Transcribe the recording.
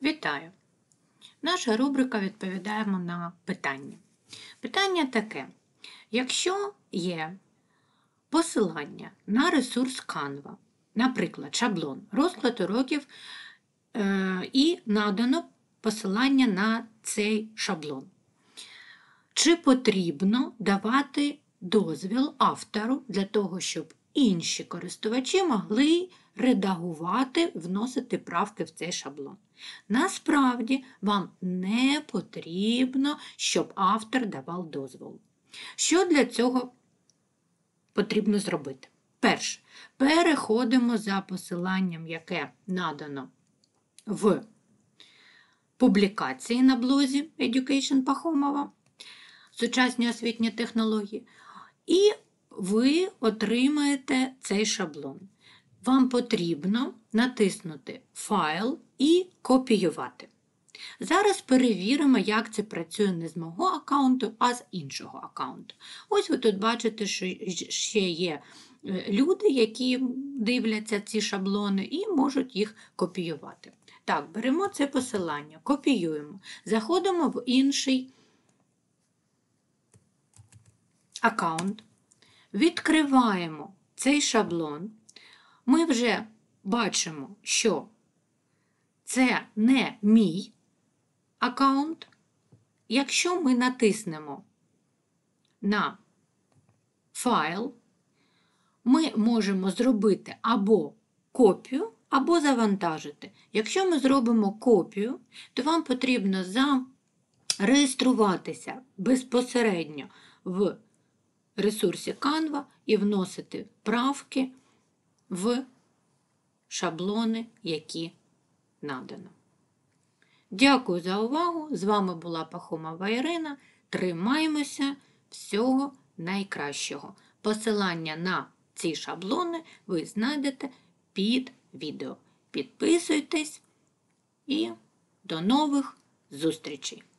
Вітаю! Наша рубрика «Відповідаємо на питання». Питання таке. Якщо є посилання на ресурс Canva, наприклад, шаблон, розклад уроків, і надано посилання на цей шаблон, чи потрібно давати дозвіл автору для того, щоб інші користувачі могли редагувати, вносити правки в цей шаблон? Насправді, вам не потрібно, щоб автор давав дозвіл. Що для цього потрібно зробити? Перше, переходимо за посиланням, яке надано в публікації на блозі Education Пахомова, сучасні освітні технології, і ви отримаєте цей шаблон. Вам потрібно натиснути «Файл» і копіювати. Зараз перевіримо, як це працює не з мого аккаунту, а з іншого аккаунту. Ось ви тут бачите, що ще є люди, які дивляться ці шаблони і можуть їх копіювати. Так, беремо це посилання, копіюємо, заходимо в інший аккаунт, відкриваємо цей шаблон. Ми вже бачимо, що це не мій аккаунт. Якщо ми натиснемо на файл, ми можемо зробити або копію, або завантажити. Якщо ми зробимо копію, то вам потрібно зареєструватися безпосередньо в ресурсі Canva і вносити правки в шаблони, які надано. Дякую за увагу. З вами була Пахомова Ірина. Тримаємося. Всього найкращого. Посилання на ці шаблони ви знайдете під відео. Підписуйтесь і до нових зустрічей!